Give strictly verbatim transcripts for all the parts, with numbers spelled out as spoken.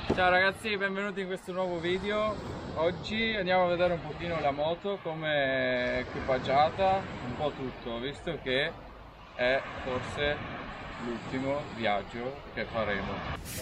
Ciao ragazzi, benvenuti in questo nuovo video. Oggi andiamo a vedere un pochino la moto, come è equipaggiata, un po' tutto, visto che è forse l'ultimo viaggio che faremo.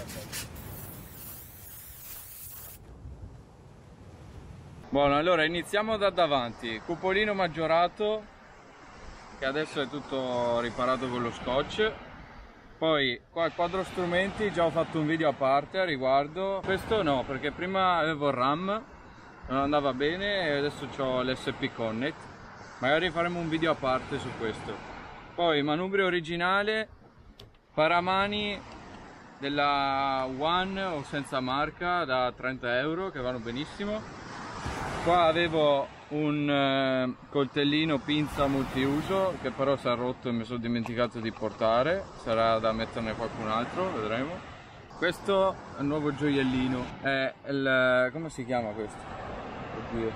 Buono, allora iniziamo da davanti. Cupolino maggiorato, che adesso è tutto riparato con lo scotch. Poi qua il quadro strumenti, già ho fatto un video a parte a riguardo. Questo no, perché prima avevo il RAM, non andava bene, e adesso ho l'S P Connect. Magari faremo un video a parte su questo. Poi manubrio originale, paramani della One o senza marca da trenta euro, che vanno benissimo. Qua avevo un eh, coltellino pinza multiuso che però si è rotto e mi sono dimenticato di portare, sarà da metterne qualcun altro, vedremo. Questo è il nuovo gioiellino, è il... come si chiama questo? Oddio.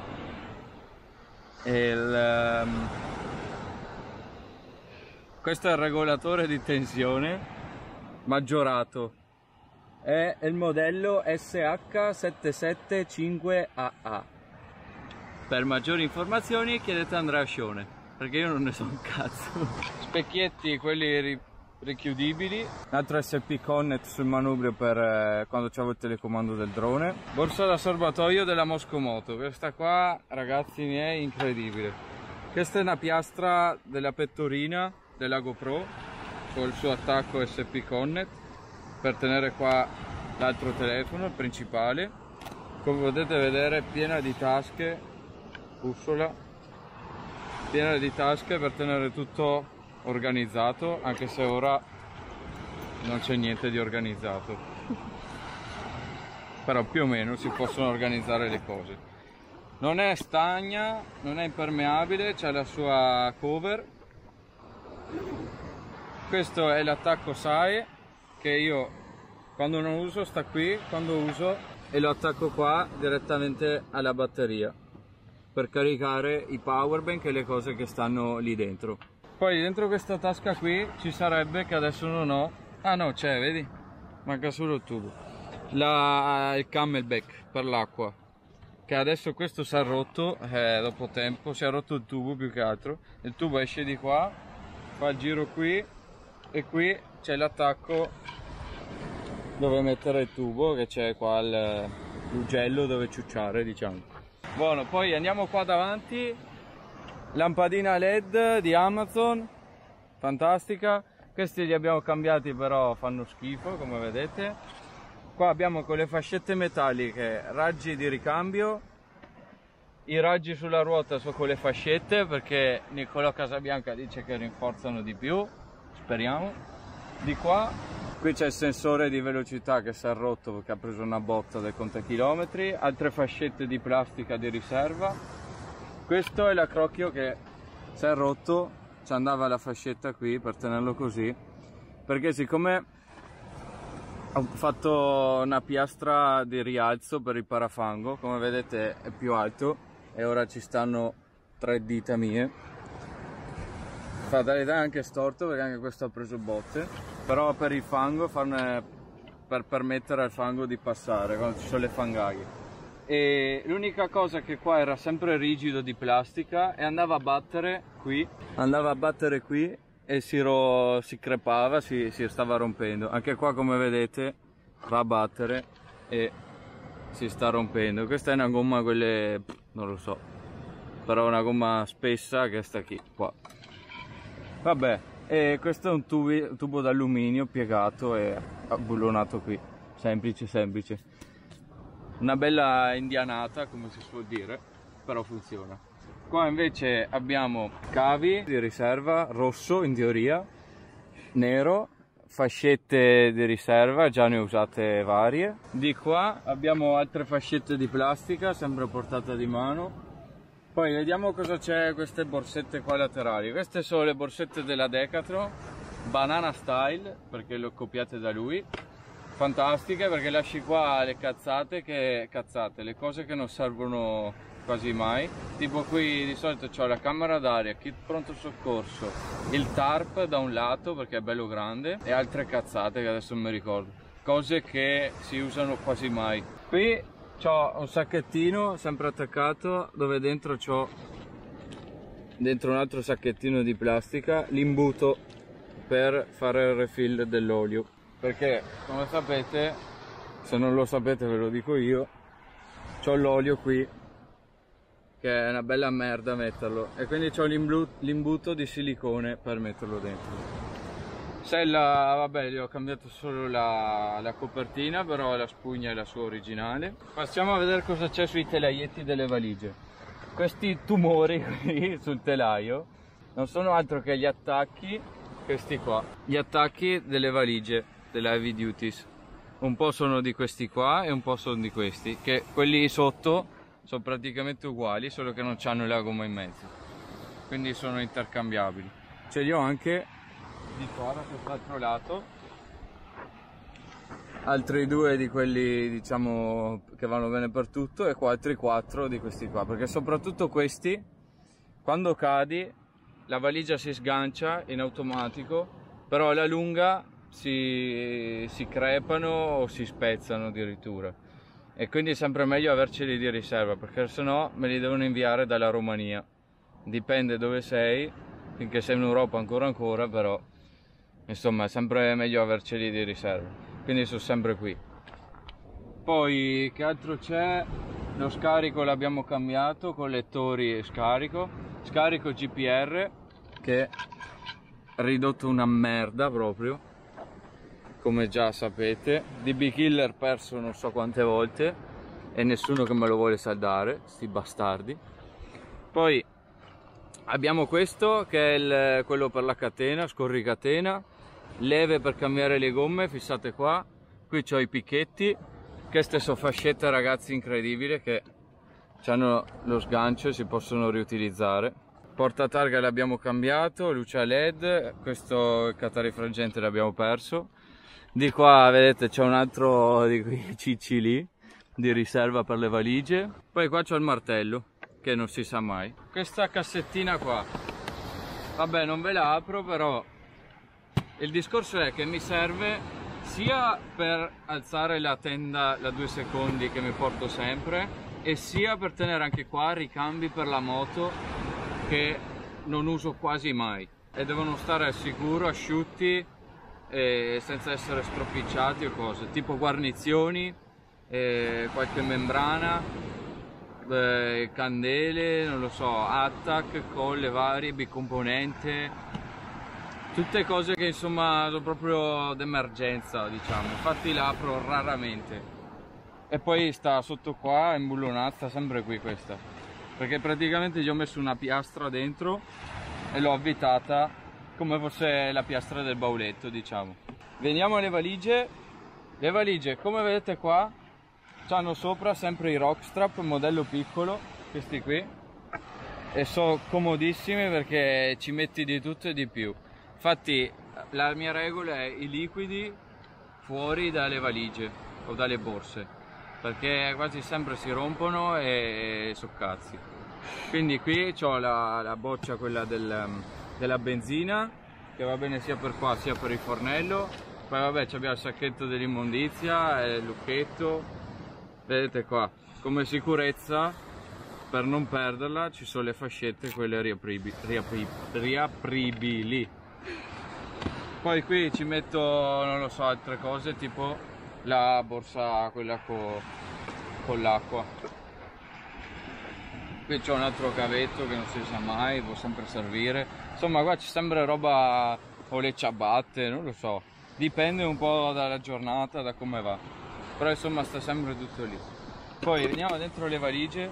È il, um... questo è il regolatore di tensione maggiorato, è il modello S H sette sette cinque A A. Per maggiori informazioni chiedete a Andrea Scione, perché io non ne so un cazzo. Specchietti, quelli ri richiudibili. Un altro S P Connect sul manubrio per eh, quando c'avevo il telecomando del drone. Borsa da serbatoio della Moscomoto. Questa qua, ragazzi miei, incredibile. Questa è una piastra della pettorina della GoPro con il suo attacco S P Connect per tenere qua l'altro telefono, il principale. Come potete vedere, piena di tasche, bussola, piena di tasche per tenere tutto organizzato, anche se ora non c'è niente di organizzato. Però più o meno si possono organizzare le cose. Non è stagna, non è impermeabile, c'è la sua cover. Questo è l'attacco S A E, che io quando non uso sta qui, quando uso e lo attacco qua direttamente alla batteria per caricare i power bank e le cose che stanno lì dentro. Poi dentro questa tasca qui ci sarebbe, che adesso non ho, ah no c'è, vedi? Manca solo il tubo, la, il camelback per l'acqua, che adesso questo si è rotto, eh, dopo tempo si è rotto il tubo più che altro. Il tubo esce di qua, fa il giro qui e qui c'è l'attacco dove mettere il tubo, che c'è qua l'ugello dove ciucciare, diciamo. Buono, poi andiamo qua davanti, lampadina L E D di Amazon, fantastica. Questi li abbiamo cambiati, però fanno schifo come vedete. Qua abbiamo con le fascette metalliche raggi di ricambio, i raggi sulla ruota sono con le fascette perché Niccolò Casabianca dice che rinforzano di più, speriamo. Di qua qui c'è il sensore di velocità che si è rotto perché ha preso una botta del contachilometri, altre fascette di plastica di riserva. Questo è l'accrocchio che si è rotto, ci andava la fascetta qui per tenerlo così, perché siccome ho fatto una piastra di rialzo per il parafango, come vedete è più alto e ora ci stanno tre dita mie. Fatalità è anche storto perché anche questo ha preso botte, però per il fango, farne, per permettere al fango di passare quando ci sono le fangaglie. E l'unica cosa che qua era sempre rigido di plastica e andava a battere qui, andava a battere qui e si, ro, si crepava, si, si stava rompendo. Anche qua come vedete va a battere e si sta rompendo. Questa è una gomma, quelle, non lo so, però una gomma spessa che sta qui, qua. Vabbè, e questo è un tubo, tubo d'alluminio piegato e abbullonato qui, semplice semplice. Una bella indianata, come si suol dire, però funziona. Qua invece abbiamo cavi di riserva, rosso in teoria, nero, fascette di riserva, già ne ho usate varie. Di qua abbiamo altre fascette di plastica, sempre a portata di mano. Poi vediamo cosa c'è, queste borsette qua laterali. Queste sono le borsette della Decathlon, banana style, perché le ho copiate da lui. Fantastiche perché lasci qua le cazzate, che cazzate, le cose che non servono quasi mai. Tipo qui di solito c'ho la camera d'aria, kit pronto soccorso, il tarp da un lato perché è bello grande e altre cazzate che adesso non mi ricordo. cose che si usano quasi mai. Qui c'ho un sacchettino sempre attaccato dove dentro c'ho dentro un altro sacchettino di plastica l'imbuto per fare il refill dell'olio, perché come sapete, se non lo sapete ve lo dico io, c'ho l'olio qui che è una bella merda metterlo, e quindi c'ho l'imbuto di silicone per metterlo dentro. Sella, vabbè, gli ho cambiato solo la, la copertina, però la spugna è la sua originale. Passiamo a vedere cosa c'è sui telaietti delle valigie. Questi tumori qui sul telaio non sono altro che gli attacchi, questi qua, gli attacchi delle valigie della Heavy Duties. Un po' sono di questi qua e un po' sono di questi, che quelli sotto sono praticamente uguali, solo che non hanno la gomma in mezzo, quindi sono intercambiabili. Ce li ho anche di qua da quest'altro lato, altri due di quelli diciamo che vanno bene per tutto, e qua altri quattro di questi qua, perché soprattutto questi, quando cadi la valigia si sgancia in automatico, però alla lunga si, si crepano o si spezzano addirittura, e quindi è sempre meglio averceli di riserva, perché sennò me li devono inviare dalla Romania. Dipende dove sei, finché sei in Europa ancora ancora, però insomma è sempre meglio averceli di riserva, quindi sono sempre qui. Poi che altro c'è? Lo scarico l'abbiamo cambiato con lettori scarico, scarico G P R che è ridotto una merda proprio, come già sapete. D B Killer perso non so quante volte e nessuno che me lo vuole saldare, sti bastardi. Poi abbiamo questo che è il, quello per la catena, scorricatena, leve per cambiare le gomme fissate qua. Qui c'ho i picchetti, queste sono fascette ragazzi incredibili che hanno lo sgancio e si possono riutilizzare. Portatarga l'abbiamo cambiato, luce a led, questo catarifraggente l'abbiamo perso. Di qua vedete c'è un altro di quei cicci lì di riserva per le valigie. Poi qua c'ho il martello che non si sa mai. Questa cassettina qua, vabbè non ve la apro, però il discorso è che mi serve sia per alzare la tenda da due secondi che mi porto sempre, e sia per tenere anche qua ricambi per la moto che non uso quasi mai, e devono stare al sicuro, asciutti e senza essere stropicciati o cose, tipo guarnizioni, eh, qualche membrana, eh, candele, non lo so, attack, colle varie, bicomponente, tutte cose che insomma sono proprio d'emergenza, diciamo. Infatti la apro raramente. E poi sta sotto qua imbullonata, sempre qui questa, perché praticamente gli ho messo una piastra dentro e l'ho avvitata come fosse la piastra del bauletto, diciamo. Veniamo alle valigie. Le valigie, come vedete qua, hanno sopra sempre i Rockstrap modello piccolo, questi qui, e sono comodissimi perché ci metti di tutto e di più. Infatti la mia regola è i liquidi fuori dalle valigie o dalle borse, perché quasi sempre si rompono e sono cazzi. Quindi qui ho la, la boccia, quella del, della benzina, che va bene sia per qua sia per il fornello. Poi vabbè abbiamo il sacchetto dell'immondizia, il lucchetto, vedete qua. Come sicurezza, per non perderla, ci sono le fascette, quelle riapribili, riapri, riapribili. Poi qui ci metto, non lo so, altre cose, tipo la borsa, quella co, con l'acqua. Qui c'è un altro cavetto che non si sa mai, può sempre servire. Insomma qua ci sembra roba, o le ciabatte, non lo so. Dipende un po' dalla giornata, da come va. Però insomma sta sempre tutto lì. Poi veniamo dentro le valigie.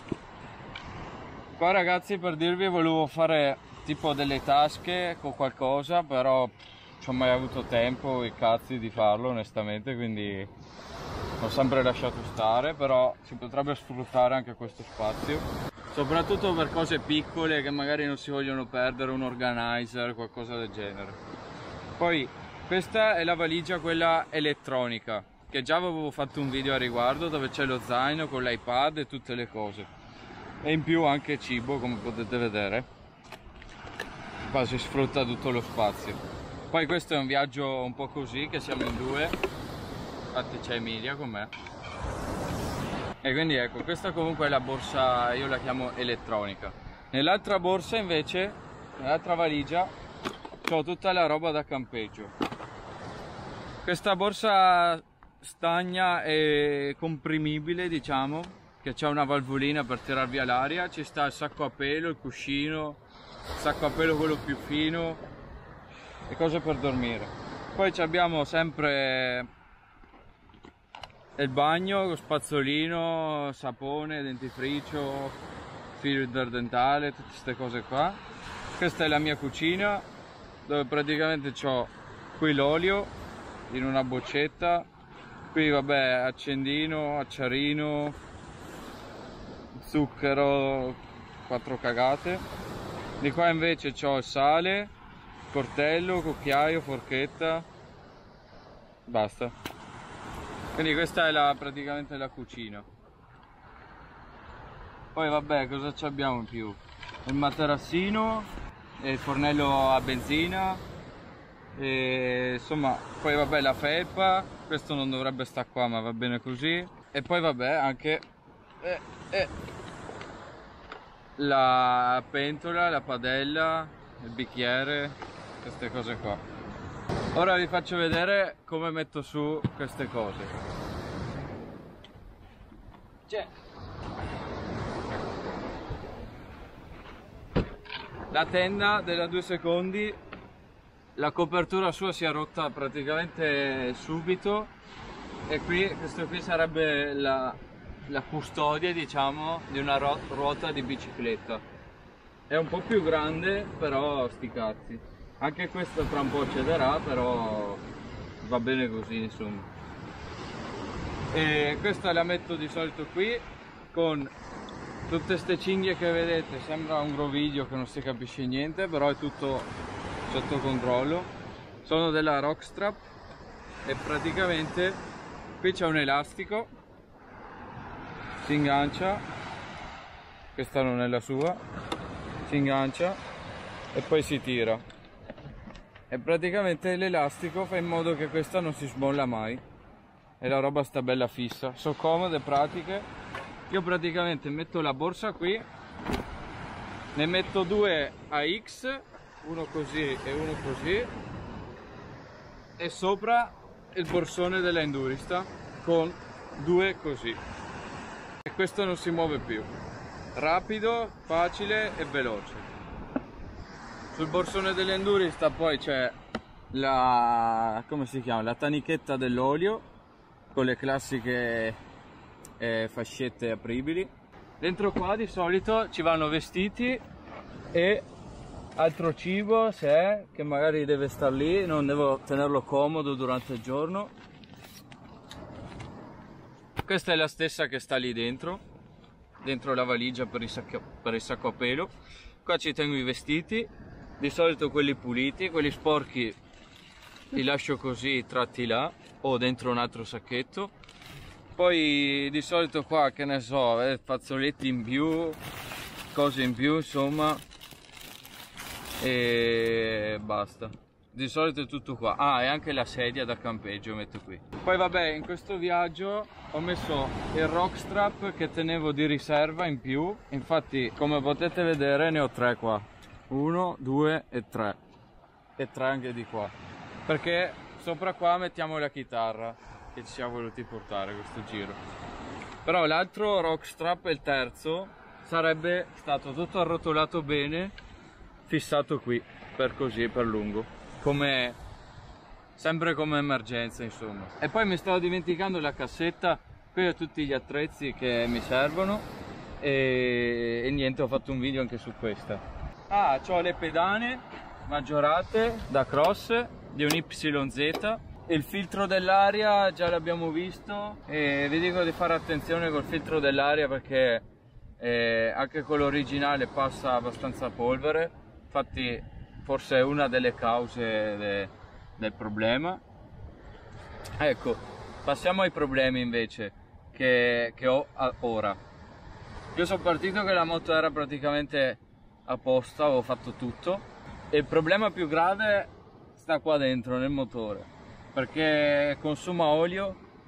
Qua ragazzi, per dirvi, volevo fare tipo delle tasche con qualcosa, però non ho mai avuto tempo e cazzi di farlo onestamente, quindi ho sempre lasciato stare. Però si potrebbe sfruttare anche questo spazio, soprattutto per cose piccole che magari non si vogliono perdere, un organizer, qualcosa del genere. Poi questa è la valigia, quella elettronica, che già avevo fatto un video a riguardo, dove c'è lo zaino con l'iPad e tutte le cose, e in più anche cibo, come potete vedere. Qua si sfrutta tutto lo spazio. Poi questo è un viaggio un po' così, che siamo in due, infatti c'è Emilia con me. E quindi ecco, questa comunque è la borsa, io la chiamo elettronica. Nell'altra borsa invece, nell'altra valigia, ho tutta la roba da campeggio. Questa borsa stagna e comprimibile, diciamo, che c'è una valvolina per tirar via l'aria, ci sta il sacco a pelo, il cuscino, il sacco a pelo quello più fino e cose per dormire. Poi abbiamo sempre il bagno, lo spazzolino, sapone, dentifricio, filtro dentale, tutte queste cose qua. Questa è la mia cucina, dove praticamente ho qui l'olio in una boccetta, qui vabbè accendino, acciarino, zucchero, quattro cagate. Di qua invece ho il sale, coltello, cucchiaio, forchetta, basta. Quindi questa è la, praticamente la cucina. Poi vabbè, cosa ci abbiamo in più? Il materassino, il fornello a benzina, e insomma, poi vabbè la felpa, questo non dovrebbe stare qua ma va bene così. E poi vabbè anche eh, eh, la pentola, la padella, il bicchiere, queste cose qua. Ora vi faccio vedere come metto su queste cose. C'è la tenda della due secondi, la copertura sua si è rotta praticamente subito e qui, questo qui sarebbe la, la custodia, diciamo, di una ruota di bicicletta. È un po' più grande, però sti cazzi. Anche questo tra un po' cederà, però va bene così, insomma. E questa la metto di solito qui con tutte ste cinghie che vedete. Sembra un groviglio che non si capisce niente, però è tutto sotto controllo. Sono della Rockstrap e praticamente qui c'è un elastico, si ingancia, questa non è la sua, si ingancia e poi si tira. E praticamente l'elastico fa in modo che questa non si smolla mai e la roba sta bella fissa. Sono comode, pratiche. Io praticamente metto la borsa qui, ne metto due a X, uno così e uno così, e sopra il borsone della Endurista con due così, e questo non si muove più. Rapido, facile e veloce. Sul borsone dell'Endurista poi c'è la, come si chiama, la tanichetta dell'olio con le classiche eh, fascette apribili. Dentro qua di solito ci vanno vestiti e altro cibo, se è che magari deve star lì, non devo tenerlo comodo durante il giorno. Questa è la stessa che sta lì dentro, dentro la valigia per il sacco, per il sacco a pelo. Qua ci tengo i vestiti, di solito quelli puliti, quelli sporchi li lascio così tratti là o dentro un altro sacchetto. Poi di solito qua, che ne so, eh, fazzoletti in più, cose in più, insomma, e basta. Di solito è tutto qua. Ah, e anche la sedia da campeggio metto qui. Poi vabbè, in questo viaggio ho messo il Rockstrap che tenevo di riserva in più. Infatti, come potete vedere, ne ho tre qua. Uno, due e tre. E tre anche di qua. Perché sopra qua mettiamo la chitarra che ci siamo voluti portare questo giro. Però l'altro Rockstrap, il terzo, sarebbe stato tutto arrotolato bene, fissato qui, per così, per lungo. Come sempre come emergenza, insomma. E poi mi stavo dimenticando la cassetta. Qui ho tutti gli attrezzi che mi servono e, e niente, ho fatto un video anche su questa. Ah, ho le pedane maggiorate da cross di un Y Z. Il filtro dell'aria già l'abbiamo visto e vi dico di fare attenzione col filtro dell'aria perché eh, anche quello originale passa abbastanza polvere. Infatti forse è una delle cause de, del problema. Ecco, passiamo ai problemi invece che, che ho ora. Io sono partito che la moto era praticamente a posto, avevo fatto tutto e il problema più grave sta qua dentro nel motore, perché consuma olio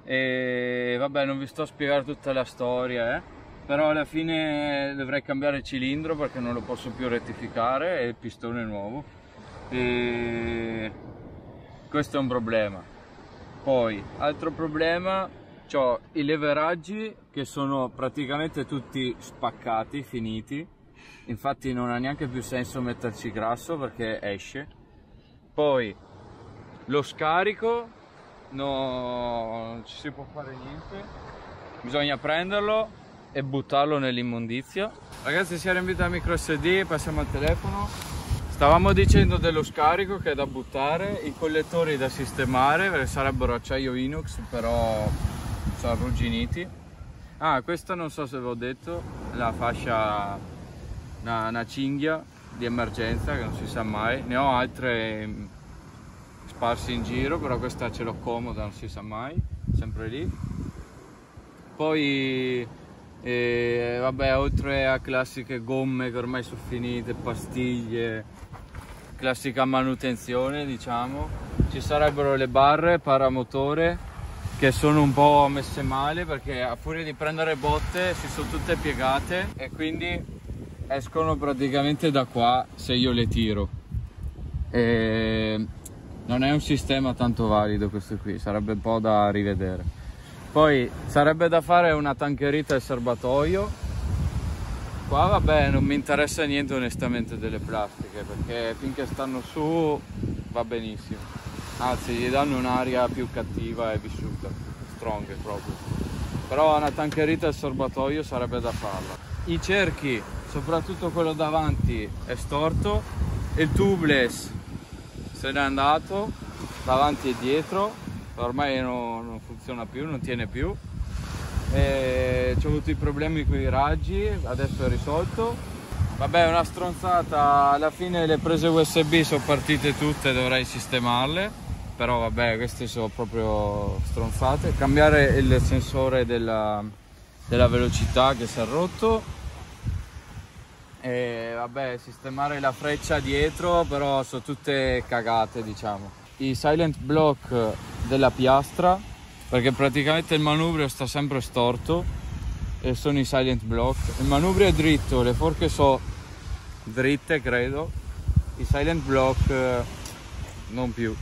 e vabbè, non vi sto a spiegare tutta la storia, eh. Però alla fine dovrei cambiare il cilindro perché non lo posso più rettificare e il pistone è nuovo, e questo è un problema. Poi altro problema, ho i leveraggi che sono praticamente tutti spaccati, finiti, infatti non ha neanche più senso metterci grasso perché esce. Poi lo scarico, no, non ci si può fare niente, bisogna prenderlo e buttarlo nell'immondizia. Ragazzi, si era invitato al micro S D, passiamo al telefono. Stavamo dicendo dello scarico che è da buttare, i collettori da sistemare perché sarebbero acciaio inox, però sono arrugginiti. Ah, questa non so se ve l'ho detto, la fascia, una, una cinghia di emergenza che non si sa mai, ne ho altre sparsi in giro, però questa ce l'ho comoda, non si sa mai, sempre lì. Poi e vabbè, oltre a classiche gomme che ormai sono finite, pastiglie, classica manutenzione diciamo, ci sarebbero le barre paramotore che sono un po' messe male perché a furia di prendere botte si sono tutte piegate e quindi escono praticamente da qua se io le tiro, e non è un sistema tanto valido questo qui, sarebbe un po' da rivedere. Poi sarebbe da fare una tancherita al serbatoio. Qua vabbè, non mi interessa niente onestamente delle plastiche perché finché stanno su va benissimo, anzi gli danno un'aria più cattiva e vissuta, strong proprio. Però una tancherita al serbatoio sarebbe da farla. I cerchi, soprattutto quello davanti, è storto, il tubeless se n'è andato davanti e dietro, ormai non, non funziona più, non tiene più, e c'ho avuto i problemi con i raggi, adesso è risolto. Vabbè, una stronzata, alla fine le prese U S B sono partite tutte, dovrei sistemarle, però vabbè, queste sono proprio stronzate. Cambiare il sensore della, della velocità che si è rotto, e vabbè, sistemare la freccia dietro, però sono tutte cagate diciamo. I silent block della piastra, perché praticamente il manubrio sta sempre storto e sono i silent block. Il manubrio è dritto, le forche sono dritte credo, i silent block non più.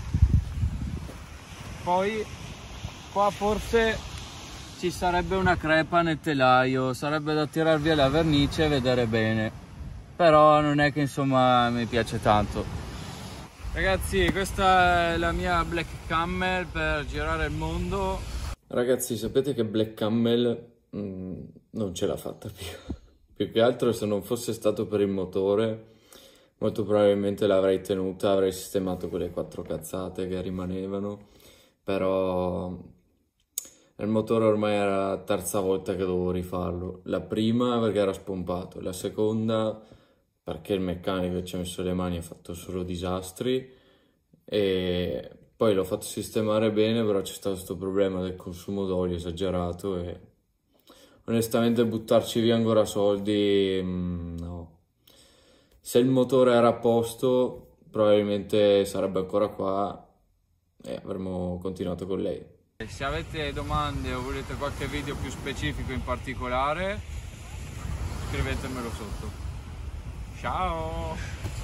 Poi qua forse ci sarebbe una crepa nel telaio, sarebbe da tirar via la vernice e vedere bene, però non è che insomma mi piace tanto. Ragazzi, questa è la mia Black Camel per girare il mondo. Ragazzi, sapete che Black Camel mm, non ce l'ha fatta più. Più che altro, se non fosse stato per il motore, molto probabilmente l'avrei tenuta, avrei sistemato quelle quattro cazzate che rimanevano, però il motore ormai era la terza volta che dovevo rifarlo. La prima perché era spompato, la seconda perché il meccanico ci ha messo le mani e ha fatto solo disastri, e poi l'ho fatto sistemare bene, però c'è stato questo problema del consumo d'olio esagerato e onestamente buttarci via ancora soldi, mh, no. Se il motore era a posto probabilmente sarebbe ancora qua e avremmo continuato con lei. Se avete domande o volete qualche video più specifico in particolare, scrivetemelo sotto. Ciao!